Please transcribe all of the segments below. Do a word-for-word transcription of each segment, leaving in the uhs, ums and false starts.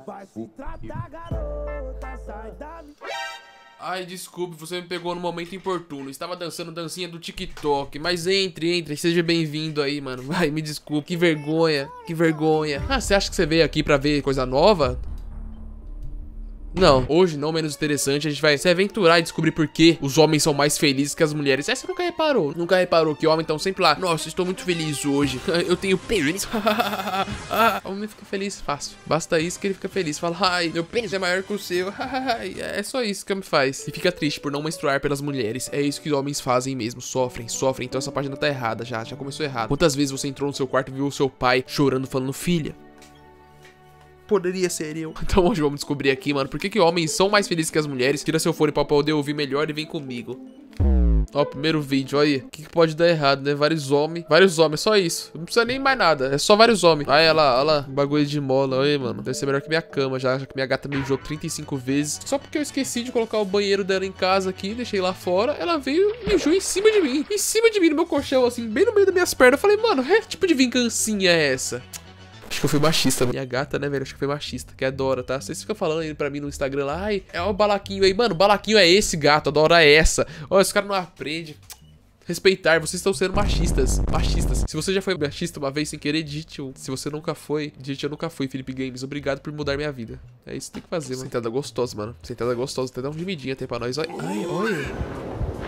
Vai se tratar, garota, sai da minha... Ai, desculpe, você me pegou no momento importuno. Estava dançando dancinha do TikTok. Mas entre, entre, seja bem-vindo aí, mano. Vai, me desculpe, que vergonha, que vergonha. Ah, você acha que você veio aqui pra ver coisa nova? Não, hoje, não menos interessante, a gente vai se aventurar e descobrir por que os homens são mais felizes que as mulheres. Essa você nunca reparou? Nunca reparou que homens estão sempre lá. Nossa, estou muito feliz hoje. Eu tenho pênis. O homem fica feliz fácil. Basta isso que ele fica feliz. Fala, ai, meu pênis é maior que o seu. É só isso que o homem faz. E fica triste por não menstruar pelas mulheres. É isso que os homens fazem mesmo. Sofrem, sofrem. Então essa página tá errada já. Já começou errado. Quantas vezes você entrou no seu quarto e viu o seu pai chorando, falando, filha, poderia ser eu. Então hoje vamos descobrir aqui, mano, por que que homens são mais felizes que as mulheres. Tira seu fone pra poder ouvir melhor e vem comigo. Ó, primeiro vídeo, olha aí. O que que pode dar errado, né? Vários homens. Vários homens, só isso. Não precisa nem mais nada. É só vários homens. Olha lá, olha lá. Bagulho de mola. Olha aí, mano. Deve ser melhor que minha cama já. Já que minha gata mijou trinta e cinco vezes. Só porque eu esqueci de colocar o banheiro dela em casa aqui. Deixei lá fora. Ela veio e mijou em cima de mim. Em cima de mim, no meu colchão, assim. Bem no meio das minhas pernas. Eu falei, mano, que tipo de vingancinha é essa? Acho que eu fui machista, minha gata, né, velho? Acho que foi machista, que é a Dora, tá? Vocês ficam falando aí pra mim no Instagram lá, ai, é o balaquinho aí. Mano, o balaquinho é esse gato, a Dora é essa. Olha, esse cara não aprende. Respeitar, vocês estão sendo machistas. Machistas. Se você já foi machista uma vez sem querer, digite um. Se você nunca foi, digite eu nunca fui, Felipe Games. Obrigado por mudar minha vida. É isso que tem que fazer, mano. Sentada gostosa, mano. Sentada gostosa. Até dá um gemidinho até pra nós. Ai, ai, olha.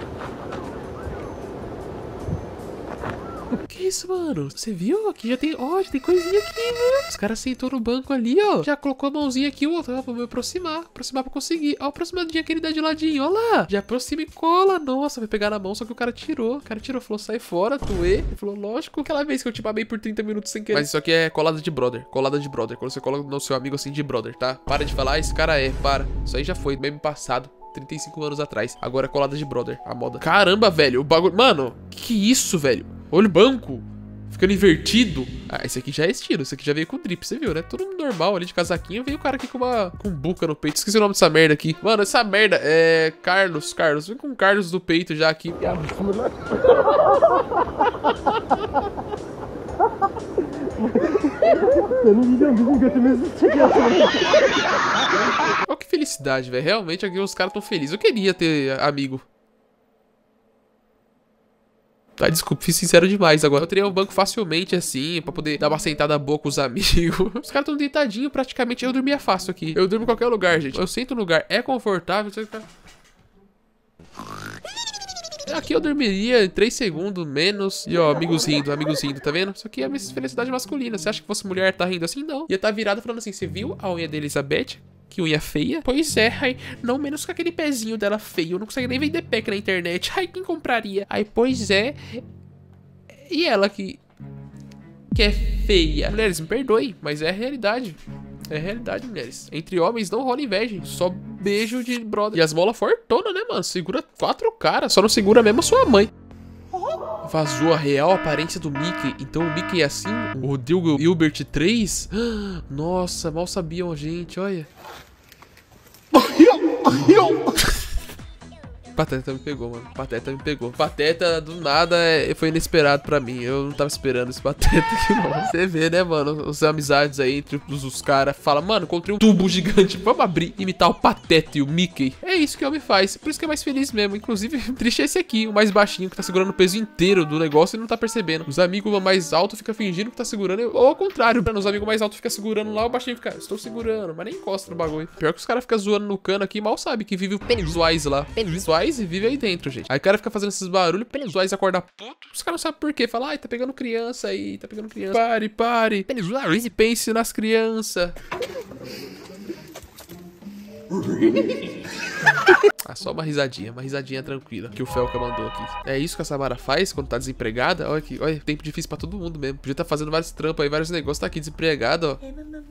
Que isso, mano? Você viu? Aqui já tem... Ó, já tem coisinha aqui, né? Os caras sentou no banco ali, ó. Já colocou a mãozinha aqui, ó. Pra me aproximar. Aproximar pra conseguir. Ó, aproximadinha que ele dá de ladinho. Ó lá. Já aproxima e cola. Nossa, vai pegar na mão, só que o cara tirou. O cara tirou, falou, sai fora, tuê. Ele falou, lógico. Aquela vez que eu te babei por trinta minutos sem querer. Mas isso aqui é colada de brother. Colada de brother. Quando você cola no seu amigo assim de brother, tá? Para de falar, ah, esse cara é. Para. Isso aí já foi, meme passado. trinta e cinco anos atrás. Agora é colada de brother, a moda. Caramba, velho, o bagulho... Mano, que que é isso, velho? Olha o banco. Ficando invertido. Ah, esse aqui já é estilo. Esse aqui já veio com drip, você viu, né? Tudo normal ali de casaquinho. Veio o cara aqui com uma... com buca no peito. Esqueci o nome dessa merda aqui. Mano, essa merda é... Carlos, Carlos. Vem com o Carlos do peito já aqui. Olha que felicidade, velho. Realmente aqui os caras tão felizes. Eu queria ter amigo. Tá, desculpa, fiz sincero demais agora. Eu teria um banco facilmente assim, pra poder dar uma sentada boa com os amigos. Os caras tão deitadinhos, praticamente. Eu dormia fácil aqui. Eu durmo em qualquer lugar, gente. Eu sento no lugar, é confortável. Você fica... Aqui eu dormiria em três segundos, menos. E ó, amigos rindo, amigos rindo, tá vendo? Isso aqui é a minha felicidade masculina. Você acha que fosse mulher tá rindo assim? Não. Ia tá virada falando assim, você viu a unha da Elizabeth? Que unha feia? Pois é, ai, não menos com aquele pezinho dela feio. Não consegue nem vender pack na internet. Ai, quem compraria? Ai, pois é. E ela que... que é feia. Mulheres, me perdoem, mas é a realidade. É a realidade, mulheres. Entre homens não rola inveja. Só beijo de brother. E as molas fortona, né, mano? Segura quatro caras. Só não segura mesmo a sua mãe. Vazou a real aparência do Mickey. Então o Mickey é assim? O Rodrigo Hilbert três? Nossa, mal sabiam a gente, olha. Pateta me pegou, mano. Pateta me pegou. Pateta, do nada, é, foi inesperado pra mim. Eu não tava esperando esse Pateta aqui, não. Você vê, né, mano? As amizades aí entre os, os caras. Fala, mano, encontrei um tubo gigante. Vamos abrir, imitar o Pateta e o Mickey. É isso que o homem faz. Por isso que é mais feliz mesmo. Inclusive, triste é esse aqui, o mais baixinho, que tá segurando o peso inteiro do negócio e não tá percebendo. Os amigos mais altos ficam fingindo que tá segurando. Ou ao contrário, os amigos mais altos ficam segurando lá, o baixinho fica, estou segurando, mas nem encosta no bagulho. Pior que os caras ficam zoando no cano aqui, mal sabe que vive o Pennywise lá. Pennywise e vive aí dentro, gente. Aí o cara fica fazendo esses barulhos, Pennywise acorda puto. Os caras não sabem por quê. Fala, ai, tá pegando criança aí, tá pegando criança. Pare, pare. Pennywise, pense nas crianças. Ah, só uma risadinha, uma risadinha tranquila que o Felca mandou aqui. É isso que a Samara faz quando tá desempregada? Olha aqui, olha, tempo difícil pra todo mundo mesmo. Podia tá fazendo vários trampos aí, vários negócios, tá aqui desempregada, ó.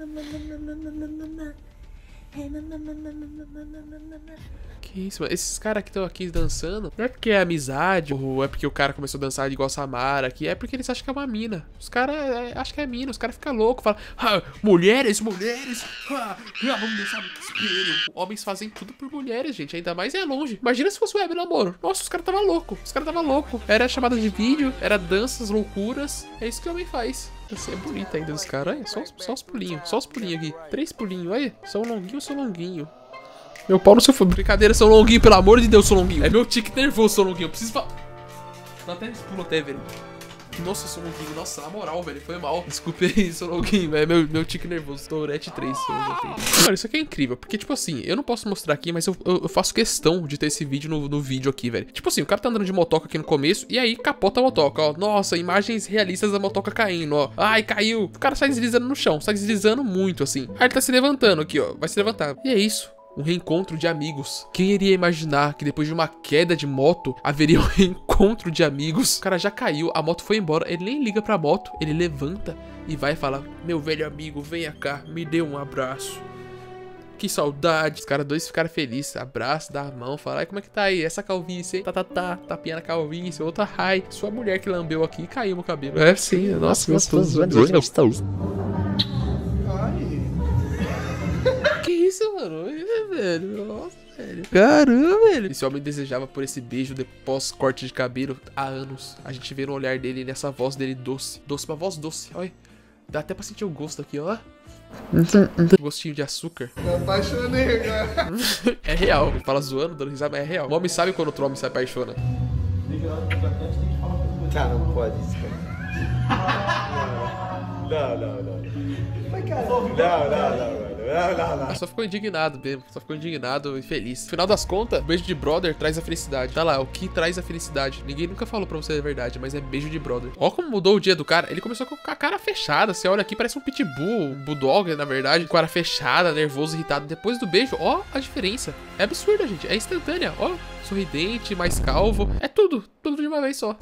Que isso, mano. Esses caras que estão aqui dançando, não é porque é amizade, ou é porque o cara começou a dançar igual a Samara aqui, é porque eles acham que é uma mina. Os caras é, acham que é mina, os caras ficam loucos, falam, ah, mulheres, mulheres, ah, vamos dançar no espelho. Homens fazem tudo por mulheres, gente, ainda mais é longe. Imagina se fosse web namoro. Nossa, os caras tava louco, os caras tava louco. Era chamada de vídeo, era danças, loucuras, é isso que o homem faz. Essa é bonita ainda dos caras. Olha, só, só os pulinhos. Só os pulinhos aqui. Três pulinhos. Olha, são longuinho, são longuinho. Meu pau no seu fogo. Brincadeira, são longuinho, pelo amor de Deus, são longuinho. É meu tique nervoso, são longuinho. Eu preciso falar. Dá até pulo até, velho. Nossa, sou longuinho. Nossa, na moral, velho. Foi mal. Desculpe aí, sou longuinho, velho. Meu, meu tique nervoso. Tourette três. Mano, isso aqui é incrível. Porque, tipo assim, eu não posso mostrar aqui, mas eu, eu, eu faço questão de ter esse vídeo no, no vídeo aqui, velho. Tipo assim, o cara tá andando de motoca aqui no começo e aí capota a motoca, ó. Nossa, imagens realistas da motoca caindo, ó. Ai, caiu. O cara sai deslizando no chão. Sai deslizando muito, assim. Aí ele tá se levantando aqui, ó. Vai se levantar. E é isso. Um reencontro de amigos. Quem iria imaginar que depois de uma queda de moto, haveria um reencontro de amigos? O cara já caiu, a moto foi embora, ele nem liga pra moto, ele levanta e vai falar: meu velho amigo, venha cá, me dê um abraço. Que saudade. Os caras dois ficaram felizes, abraço, dá a mão, fala: ai, como é que tá aí? Essa calvície, hein? Tá, tá, tá, tapinha na calvície, outra, ai, sua mulher que lambeu aqui e caiu no cabelo. É sim, nossa, gostoso. Gostoso. Que isso, mano? Velho, nossa, velho. Caramba, velho. Esse homem desejava por esse beijo depois corte de cabelo há anos. A gente vê no olhar dele, nessa voz dele doce. Doce, uma voz doce, olha. Dá até pra sentir o gosto aqui, ó. Gostinho de açúcar. Me apaixonei, cara. É real. Ele fala zoando, dando risada, mas é real. O homem sabe quando outro homem se apaixona. Cara, não pode isso, cara. Não, não, não. Mas, cara, não, não, não, não. Não, não, não. Só ficou indignado mesmo, só ficou indignado e feliz. No final das contas, beijo de brother traz a felicidade. Tá lá, o que traz a felicidade. Ninguém nunca falou pra você a verdade, mas é beijo de brother. Ó como mudou o dia do cara. Ele começou com a cara fechada. Você olha aqui, parece um pitbull, um bulldog, na verdade. Com a cara fechada, nervoso, irritado. Depois do beijo, ó a diferença. É absurda, gente. É instantânea. Ó, sorridente, mais calvo. É tudo, tudo de uma vez só.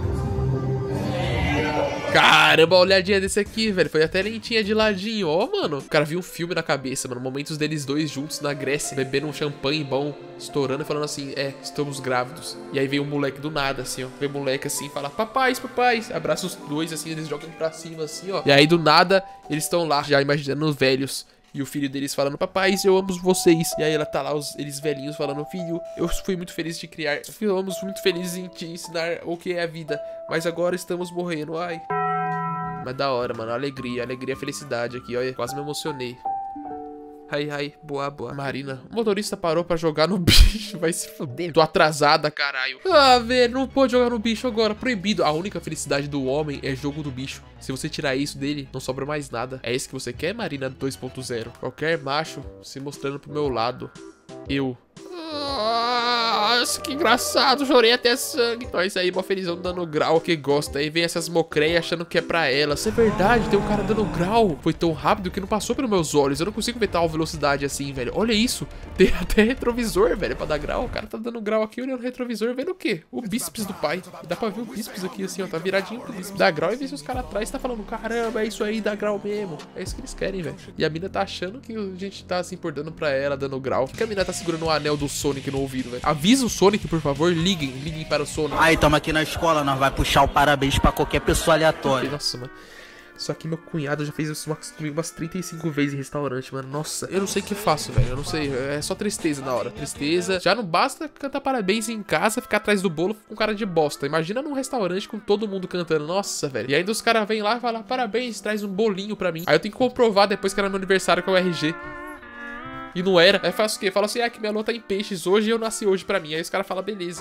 Caramba, a olhadinha desse aqui, velho. Foi até lentinha de ladinho. Ó, mano. O cara viu um filme na cabeça, mano. Momentos deles dois juntos na Grécia, bebendo um champanhe bom, estourando e falando assim: é, estamos grávidos. E aí veio um moleque do nada, assim, ó. Vem o moleque assim e fala: papais, papais. Abraça os dois, assim, eles jogam pra cima, assim, ó. E aí do nada, eles estão lá, já imaginando velhos. E o filho deles falando: papais, eu amo vocês. E aí ela tá lá, os, eles velhinhos falando: filho, eu fui muito feliz de te criar. Ficamos muito felizes em te ensinar o que é a vida. Mas agora estamos morrendo, ai. Mas da hora, mano, alegria, alegria, felicidade aqui, olha, quase me emocionei. Ai, ai, boa, boa. Marina, o motorista parou pra jogar no bicho, vai se fuder. Tô atrasada, caralho. Ah, velho, não pode jogar no bicho agora, proibido. A única felicidade do homem é jogo do bicho. Se você tirar isso dele, não sobra mais nada. É isso que você quer, Marina dois ponto zero? Qualquer macho se mostrando pro meu lado. Eu. Nossa, que engraçado, chorei até sangue. Então é isso aí, mó felizão dando grau que gosta. Aí vem essas mocreias achando que é pra elas. Isso é verdade, tem um cara dando grau. Foi tão rápido que não passou pelos meus olhos. Eu não consigo ver tal velocidade assim, velho. Olha isso, tem até retrovisor, velho, pra dar grau. O cara tá dando grau aqui olhando o retrovisor, vendo o quê? O bíceps do pai. Dá pra ver o bíceps aqui assim, ó, tá viradinho pro bíceps. Dá grau e vê se os caras atrás tá falando: caramba, é isso aí, dá grau mesmo. É isso que eles querem, velho. E a mina tá achando que a gente tá se importando pra ela, dando grau. Por que a mina tá segurando o anel do Sonic no ouvido, velho? Avisa o Sonic, por favor, liguem, liguem para o Sonic. Aí, tamo aqui na escola, nós vai puxar o parabéns pra qualquer pessoa aleatória. Nossa, mano. Só que meu cunhado já fez isso umas, umas trinta e cinco vezes em restaurante, mano. Nossa, eu não sei o que faço, velho. Eu não sei, é só tristeza na hora. Tristeza. Já não basta cantar parabéns em casa, ficar atrás do bolo com cara de bosta. Imagina num restaurante com todo mundo cantando. Nossa, velho. E ainda os caras vêm lá e falam: parabéns, traz um bolinho pra mim. Aí eu tenho que comprovar depois que era meu aniversário com o R G. E não era. Aí faz o quê? Fala assim: ah, que minha lua tá em peixes hoje e eu nasci hoje pra mim. Aí os caras falam: beleza.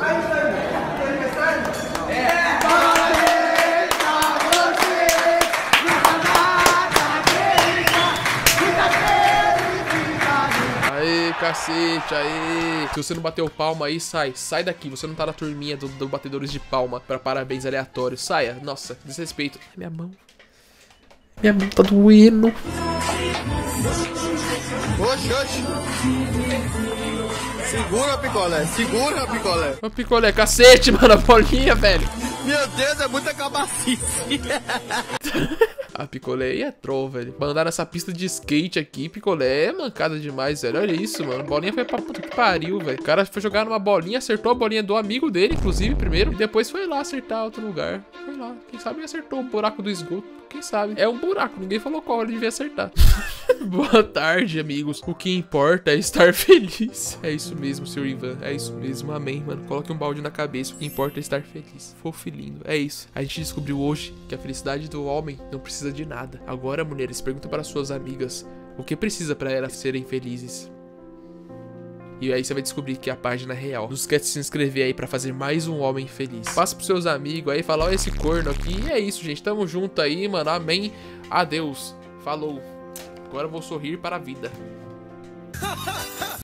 Aê, cacete, aê. Se você não bateu palma aí, sai. Sai daqui. Você não tá na turminha do, do batedores de palma pra parabéns aleatórios. Saia. Nossa, desrespeito. Minha mão. Minha mão tá doendo. Oxe, oxe. Segura, picolé. Segura, picolé. Ô, picolé, cacete, mano. A bolinha, velho. Meu Deus, é muita cabacice. A picolé aí é troll, velho. Pra andar nessa pista de skate aqui, picolé é mancada demais, velho. Olha isso, mano. A bolinha foi pra puta que pariu, velho. O cara foi jogar numa bolinha, acertou a bolinha do amigo dele, inclusive, primeiro. E depois foi lá acertar outro lugar. Foi lá. Quem sabe acertou o buraco do esgoto. Quem sabe? É um buraco, ninguém falou qual, ele devia acertar. Boa tarde, amigos. O que importa é estar feliz. É isso mesmo, senhor Ivan. É isso mesmo, amém, mano. Coloque um balde na cabeça. O que importa é estar feliz. Fofo e lindo. É isso. A gente descobriu hoje que a felicidade do homem não precisa de nada. Agora, mulheres, pergunta para suas amigas o que precisa para elas serem felizes. E aí você vai descobrir que é a página real. Não esquece de se inscrever aí pra fazer mais um homem feliz. Passa pros seus amigos aí, fala, ó esse corno aqui. E é isso, gente. Tamo junto aí, mano. Amém. Adeus. Falou. Agora eu vou sorrir para a vida.